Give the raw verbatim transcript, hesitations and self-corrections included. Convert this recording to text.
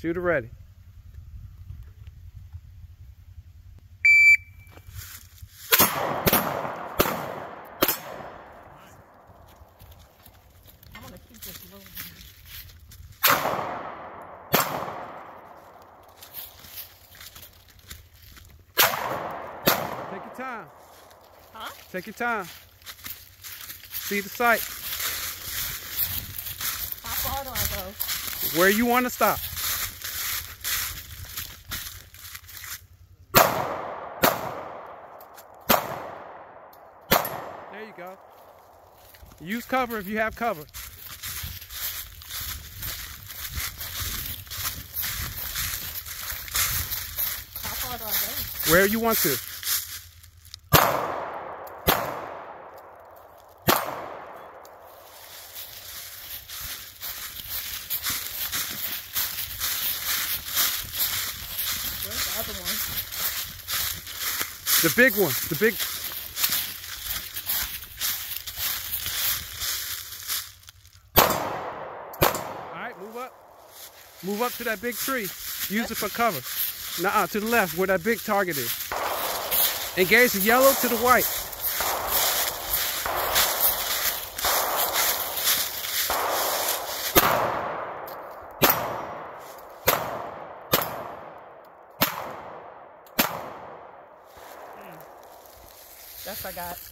Shooter ready. I'm gonna keep this low. Take your time. Huh? Take your time. See the sight. How far do I go? Where you want to stop. There you go. Use cover if you have cover. How far do I go? Where you want to. Where's the other one? The big one. The big. Alright, move up. Move up to that big tree. Use it for cover. Nuh-uh, to the left where that big target is. Engage the yellow to the white. That's what I got.